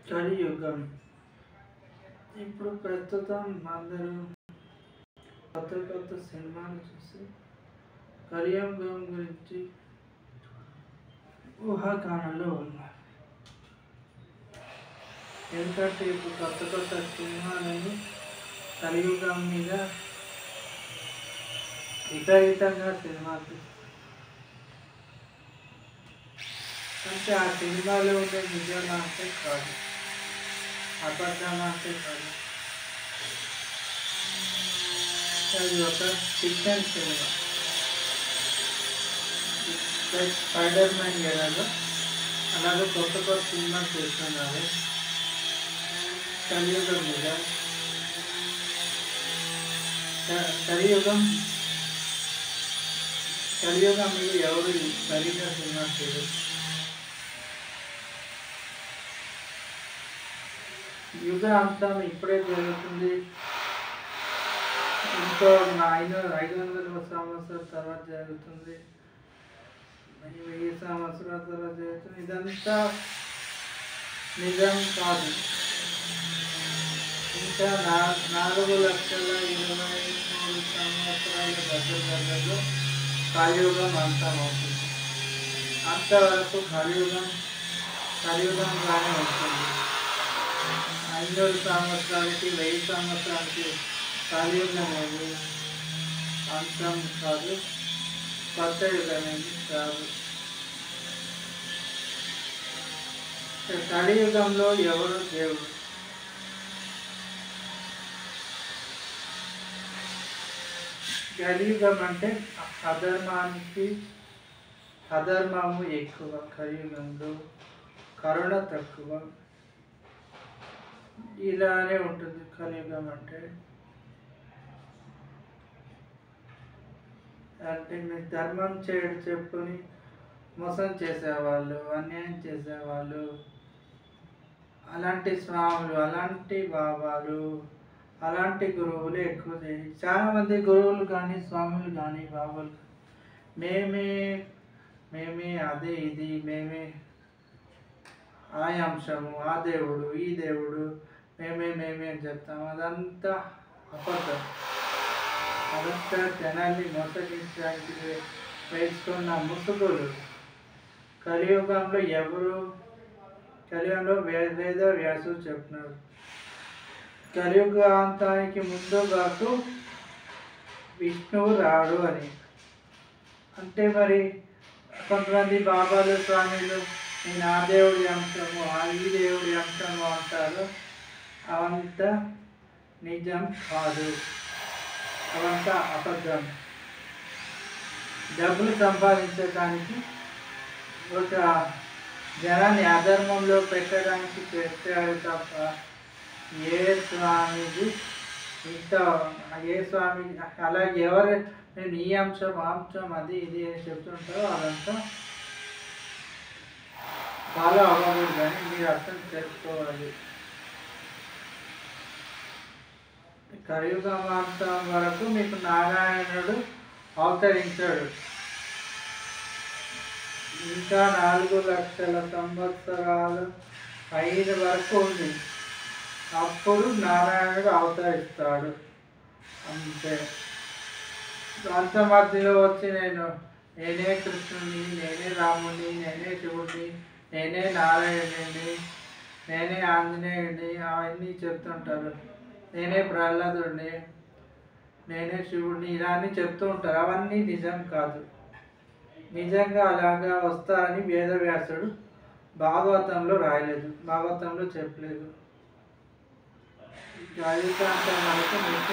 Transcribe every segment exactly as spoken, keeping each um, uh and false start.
కలియుగం. ఇప్పుడు ప్రస్తుతం అందరూ కొత్త కొత్త సినిమాలు చూసి కలియుగం గురించి ఊహాగానాల్లో ఉన్నారు. ఎందుకంటే ఇప్పుడు కొత్త కొత్త సినిమాలని కలియుగం మీద విపరీతంగా సినిమాలు తీస్తారు. అంటే ఆ సినిమాలో ఉండే నిజం అంటే కాదు, అబద్ధం అంటే కాదు, అది ఒక fiction cinema. Like Spider Man ఎలాగో అలాగే కొత్త కొత్త సినిమా చేస్తున్నారు కలియుగం మీద. కలియుగం కలియుగం మీద ఎవరు సరిగ్గా సినిమా చేయరు. యుగ అంతం ఇప్పుడే జరుగుతుంది, ఇంకో ఐదు ఐదు వందల సంవత్సరాల తర్వాత జరుగుతుంది, వెయ్యి సంవత్సరాల తర్వాత జరుగుతుంది. ఇదంతా నిజం కాదు. ఇంకా నా నాలుగు లక్షల ఇరవై మూడు సంవత్సరాల దగ్గరలో కలియుగం అంతం అవుతుంది. అంతవరకు కలియుగం కలియుగంగానే ఉంటుంది. ఐదు సంవత్సరాలకి వెయ్యి సంవత్సరాలకి కలియుగం అనేది అంతం కాదు, కొత్త యుగం అనేది కాదు. కలియుగంలో ఎవరు దేవుడు? కలియుగం అంటే అధర్మానికి అధర్మము ఎక్కువ, కలియుగంలో కరుణ తక్కువ. ఇలానే ఉంటుంది కలియుగం అంటే. అంటే మీరు ధర్మం చేయడం చెప్పుకొని మోసం చేసేవాళ్ళు, అన్యాయం చేసేవాళ్ళు, అలాంటి స్వాములు, అలాంటి బాబాలు, అలాంటి గురువులు ఎక్కువ. చాలామంది గురువులు కానీ స్వాములు కానీ బాబాలు మేమే మేమే అదే ఇది మేమే ఆ అంశము, ఆ దేవుడు, ఈ దేవుడు, మేమే మేమే అని చెప్తాము. అదంతా అబద్ధం. అదంతా జనాన్ని మోసగించడానికి వేసుకున్న ముసుగులు. కలియుగంలో ఎవరు కలియుగంలో వేద వ్యాసుడు చెప్తున్నారు, కలియుగాంతానికి ముందు కాకు విష్ణువు రాడు అని. అంటే మరి కొంతమంది బాబాలు స్వామిలు నేను ఆ దేవుడి అంశము, ఆ ఈ దేవుడి అంశము అంటారు. అవంతా నిజం కాదు, అవంతా అబద్ధం. డబ్బులు సంపాదించడానికి, ఒక జనాన్ని అధర్మంలో పెట్టడానికి పెట్టాడు తప్ప ఏ స్వామిది ఇంకా ఏ స్వామి అలాగే ఎవరు నేను ఈ అంశం ఆ అంశం అది ఇది అని చెప్తుంటారో అదంతా ఫాలో అవ్వకూడదు కానీ మీరు అర్థం చేసుకోవాలి. కలియుగమాంతం వరకు మీకు నారాయణుడు అవతరించాడు. ఇంకా నాలుగు లక్షల సంవత్సరాలు ఐదు వరకు ఉంది, అప్పుడు నారాయణుడు అవతరిస్తాడు. అంతే. అంత మధ్యలో వచ్చి నేను నేనే కృష్ణుని, నేనే రాముని, నేనే శివుడిని, నేనే నారాయణుడిని, నేనే ఆంజనేయుడిని అవన్నీ చెప్తుంటారు. నేనే ప్రహ్లాదుడిని, నేనే శివుడిని, ఇలా అని చెప్తూ ఉంటారు. అవన్నీ నిజం కాదు. నిజంగా అలాగా వస్తారని వేదవ్యాసుడు భాగవతంలో రాయలేదు, భాగవతంలో చెప్పలేదు. కలియుగాంతం వరకు మీకు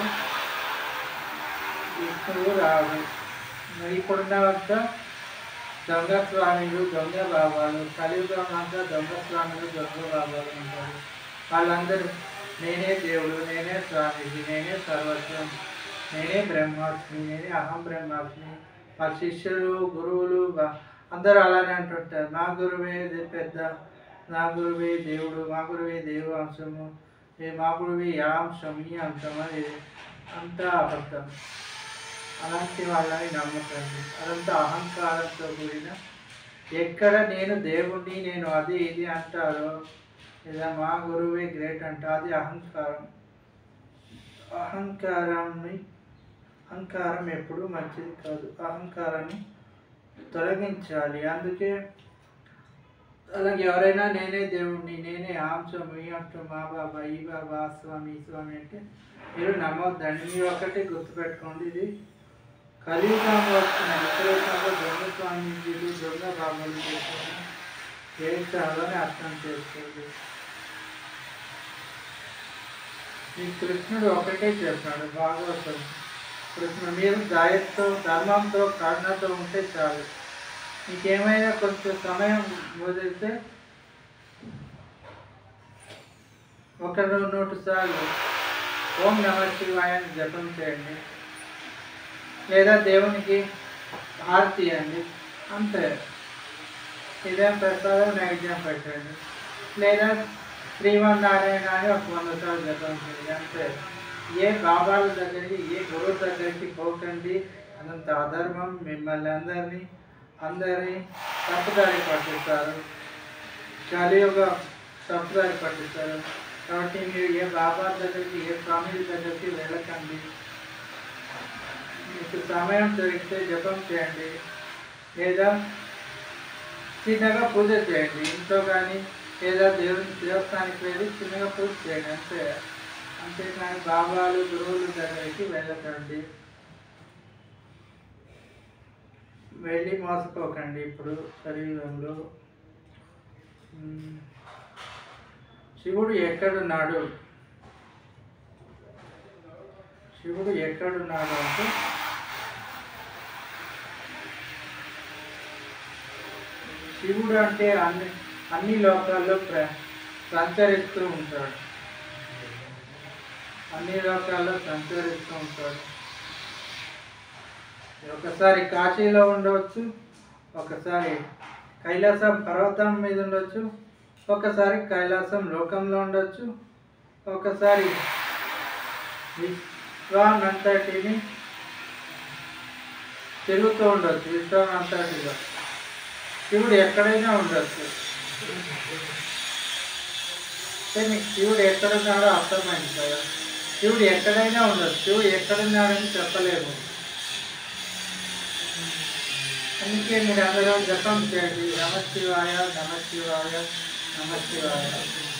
విష్ణువు రాదు. మరి ఇప్పుడున్నవంతా దొంగ స్వామిలు, దొంగ బాబాలు. కలియుగం అంతా దొంగ స్వామిలు, దొంగ బాబాలు ఉంటారు. వాళ్ళందరూ నేనే దేవుడు, నేనే స్వామిజీ, నేనే సర్వస్వం, నేనే బ్రహ్మాస్మి, నేనే అహం బ్రహ్మాస్మి. మా శిష్యులు, గురువులు అందరూ అలానే అంటుంటారు, మా గురువే పెద్ద, నా గురువే దేవుడు, మా గురువే దేవు అంశము, మా గురువే ఆ అంశం ఈ అంశం అని. అంతా అబద్ధం. అలాంటి వాళ్ళని నమ్మకండి. అదంతా అహంకారంతో కూడిన. ఎక్కడ నేను దేవుణ్ణి, నేను అది ఇది అంటారో, లేదా మా గురువే గ్రేట్ అంట. అది అహంకారం. అహంకారాన్ని అహంకారం ఎప్పుడూ మంచిది కాదు. అహంకారాన్ని తొలగించాలి. అందుకే అలాగే ఎవరైనా నేనే దేవుణ్ణి, నేనే ఆంశం, ఈ అంశం, మా బాబా, ఈ బాబా, ఆ స్వామి, ఈ స్వామి అంటే మీరు నమ్మొద్దండి. మీరు ఒకటి గుర్తుపెట్టుకోండి, ఇది కలియుగంలో వచ్చిన విపరీతంగా దొంగ స్వామీజీలు, దొంగ బాబాలు చేసిన చేస్తారని అర్థం చేసుకోండి. ఈ కృష్ణుడు ఒకటే చెప్పాడు భాగవతం. కృష్ణుడు మీరు దయతో, ధర్మంతో, కరుణతో ఉంటే చాలు. మీకేమైనా కొంచెం సమయం వదిలితే ఒక నూట సార్లు ఓం నమ శివాయ అని జపం చేయండి, లేదా దేవునికి హారతి ఇవ్వండి, అంతే. ఇదేం ప్రసాదం నైవేద్యం పెట్టండి, లేదా శ్రీమన్నారాయణ అని ఒక వంద సార్లు జపం చేయండి, అంతే. ఏ బాబాల దగ్గరికి, ఏ గురువు దగ్గరికి పోకండి. అదంత అధర్మం. మిమ్మల్ని అందరినీ అందరినీ తప్పుదారి పట్టిస్తారు. కలియుగ తప్పుదారి పట్టిస్తారు. కాబట్టి మీరు ఏ బాబా దగ్గరికి, ఏ స్వామి దగ్గరికి వెళ్ళకండి. మీకు సమయం దొరికితే జపం చేయండి, లేదా చిన్నగా పూజ చేయండి ఇంట్లో కానీ, లేదా దేవుని దేవస్థానానికి వెళ్ళి చిన్నగా పూజ చేయండి, అంతే. అంతేకాని బాబాలు, గురువుల దగ్గరికి వెళ్ళకండి, వెళ్ళి మోసపోకండి. ఇప్పుడు శరీరంలో శివుడు ఎక్కడున్నాడు, శివుడు ఎక్కడున్నాడు అంటే శివుడు అంటే అన్ని అన్ని లోకాల్లో ప్ర సంచరిస్తూ ఉంటాడు. అన్ని లోకాల్లో సంచరిస్తూ ఉంటాడు. ఒకసారి కాశీలో ఉండవచ్చు, ఒకసారి కైలాసం పర్వతం మీద ఉండొచ్చు, ఒకసారి కైలాసం లోకంలో ఉండొచ్చు, ఒకసారి విశ్వానంతటిని తిరుగుతూ ఉండొచ్చు. విశ్వానంతటిలో శివుడు ఎక్కడైనా ఉండొచ్చు. మీకు శివుడు ఎక్కడున్నాడో అర్థమైంది కదా. శివుడు ఎక్కడైనా ఉండొచ్చు. శివుడు ఎక్కడున్నాడని చెప్పలేము. అందుకే మీరు అందరూ జపం చేయండి, నమ శివాయ, నమ శివాయ, నమ శివాయ.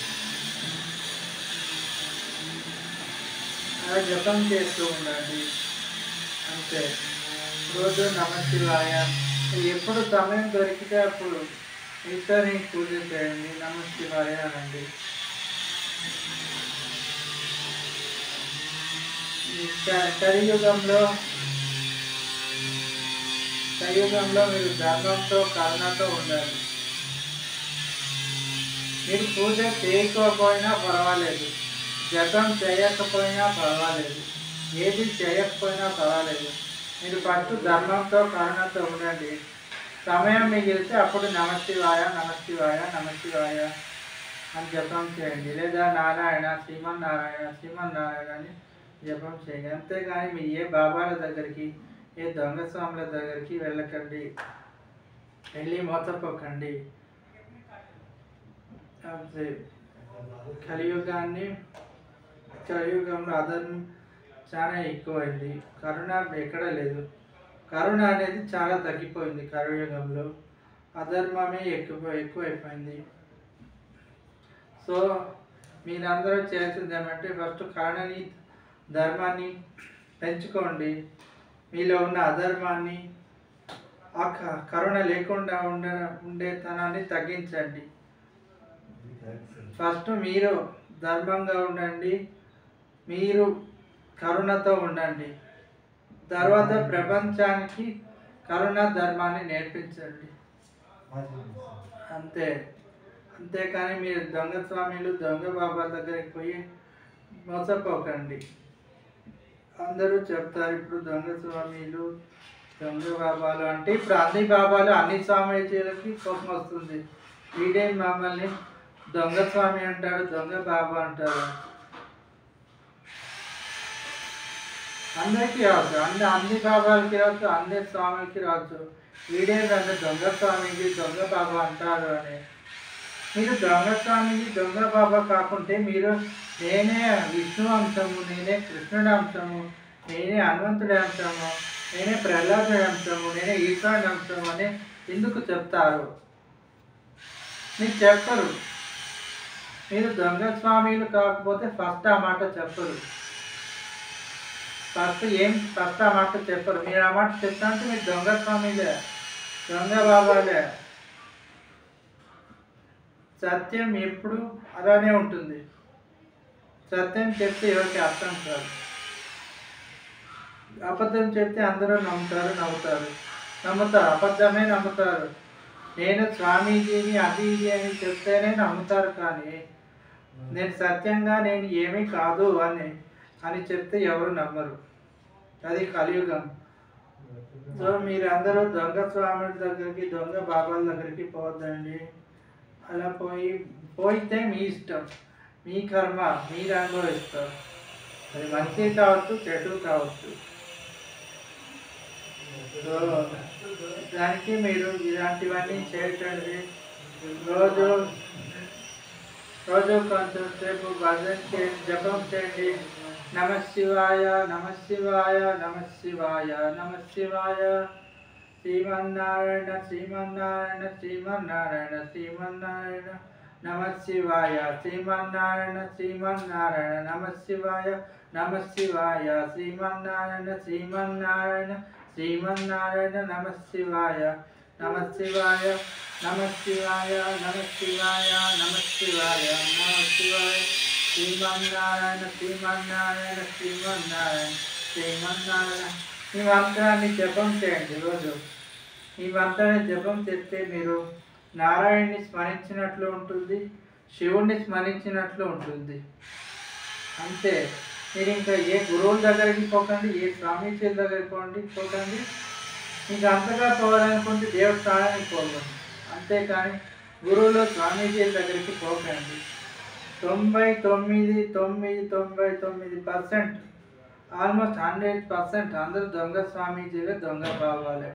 అలా జపం చేస్తూ ఉండండి, అంతే. రోజు నమ శివాయ. ఎప్పుడు సమయం దొరికితే అప్పుడు ఈశ్వరుని పూజ చేయండి, నమ శివాయ అనండి. కలియుగంలో కలియుగంలో మీరు ధర్మంతో, కరుణతో ఉండాలి. మీరు పూజ చేయకపోయినా పర్వాలేదు, జపం చేయకపోయినా పర్వాలేదు, ఏది చేయకపోయినా పర్వాలేదు. మీరు ఫస్ట్ ధర్మంతో, కరుణతో ఉండండి. సమయం మిగిలితే అప్పుడు నమ శివాయ, నమ శివాయ, నమ శివాయ అని జపం చేయండి, లేదా నారాయణ, శ్రీమన్నారాయణ, శ్రీమన్నారాయణ అని జపం చేయండి. అంతేగాని మీరు ఏ బాబాల దగ్గరికి, ఏ దొంగ స్వాముల దగ్గరికి వెళ్ళకండి, వెళ్ళి మోసపోకండి. అంతే. కలియుగాన్ని కలియుగంలో అధర్మం చాలా ఎక్కువైంది, కరుణ ఎక్కడ లేదు. కరుణ అనేది చాలా తగ్గిపోయింది కలియుగంలో, అధర్మమే ఎక్కువ ఎక్కువైపోయింది. సో మీరందరూ చేసింది ఏమంటే ఫస్ట్ కరుణని, ధర్మాన్ని పెంచుకోండి. మీలో ఉన్న అధర్మాన్ని, ఆ కరుణ లేకుండా ఉండ ఉండేతనాన్ని తగ్గించండి. ఫస్ట్ మీరు ధర్మంగా ఉండండి, మీరు కరుణతో ఉండండి. తర్వాత ప్రపంచానికి కరుణ ధర్మాన్ని నేర్పించండి, అంతే. అంతేకాని మీరు దొంగ స్వామిలు, దొంగ బాబా దగ్గరికి పోయి మోసపోకండి. అందరూ చెప్తారు ఇప్పుడు దొంగ స్వామిలు, దొంగ బాబాలు అంటే ఇప్పుడు అన్ని బాబాలు, అన్ని స్వామీజీలకి కోపం వస్తుంది. వీడే మమ్మల్ని దొంగ స్వామి అంటాడు, దొంగ బాబా అంటారు. అందరికీ రావచ్చు, అన్ని అన్ని బాబాలకి రావచ్చు, అన్ని స్వామికి రావచ్చు. వీడే నన్ను దొంగ స్వామికి, దొంగ బాబా అంటారు అని. మీరు దొంగ స్వామిజీ దొంగ బాబా కాకుంటే మీరు నేనే విష్ణు అంశము, నేనే కృష్ణుడి అంశము, నేనే హనుమంతుడి అంశము, నేనే ప్రహ్లాదుడి అంశము, నేనే ఈశ్వరుడి అంశము అని ఎందుకు చెప్తారు? మీరు చెప్పరు. మీరు దొంగ స్వామీలు కాకపోతే ఫస్ట్ ఆ మాట చెప్పరు. ఫస్ట్ ఏం ఫస్ట్ ఆ మాట చెప్పరు. మీరు ఆ మాట చెప్తా అంటే మీరు దొంగ స్వామిలే, దొంగ బాబాలే. సత్యం ఎప్పుడు అలానే ఉంటుంది. సత్యం చెప్తే ఎవరికి అర్థం కాదు. అబద్ధం చెప్తే అందరూ నమ్ముతారు, నవ్వుతారు, నమ్ముతారు, అబద్ధమే నమ్ముతారు. నేను స్వామీజీని అది ఇది అని చెప్తేనే నమ్ముతారు, కానీ నేను సత్యంగా నేను ఏమీ కాదు అని అని చెప్తే ఎవరు నమ్మరు. అది కలియుగం. సో మీరందరూ దొంగ స్వాముల దగ్గరికి, దొంగ బాబాల దగ్గరికి పోవద్దండి. అలా పోయి పోయితే మీ ఇష్టం, మీ కర్మ మీరు అనుభవిస్తారు. అది మంచి కావచ్చు, చెడు కావచ్చు. సో దానికి మీరు ఇలాంటివన్నీ చేయకండి. రోజు రోజు కొంచెం సేపు భజన చేయండి, జపం చేయండి. నమ శివాయ, నమ శివాయ, నమ శివాయ, నమ శివాయ. శ్రీమన్నారాయణ, శ్రీమన్నారాయణ, శ్రీమన్నారాయణ, శ్రీమన్నారాయణ. నమ శివాయ, శ్రీమన్నారాయణ, శ్రీమన్నారాయణ, నమ శివాయ, నమ శివాయ, శ్రీమన్నారాయణ, శ్రీమన్నారాయణ, శ్రీమన్నారాయణ, నమ శివాయ, నమ శివాయ, నమ శివాయ, నమ శివాయ, నమ శివాయ, నమ శివాయ. శ్రీమన్నారాయణ, శ్రీమన్నారాయణ, శ్రీమన్నారాయణ, శ్రీమన్నారాయణ. ఈ మంత్రాన్ని జపం చేయండి రోజు. ఈ మంత్రాన్ని జపం చేస్తే మీరు నారాయణ్ణి స్మరించినట్లు ఉంటుంది, శివుణ్ణి స్మరించినట్లు ఉంటుంది. అంతే. మీరు ఇంకా ఏ గురువుల దగ్గరికి పోకండి, ఏ స్వామీజీల దగ్గరికి పోండి పోకండి. మీకు అంతగా పోవాలనుకుంటే దేవస్థానానికి పోకండి, అంతేకాని గురువులు స్వామీజీల దగ్గరికి పోకండి. తొంభై తొమ్మిది తొమ్మిది తొంభై తొమ్మిది పర్సెంట్ ఆల్మోస్ట్ హండ్రెడ్ పర్సెంట్ అందరూ దొంగ స్వామీజీలే, దొంగ బాబాలే.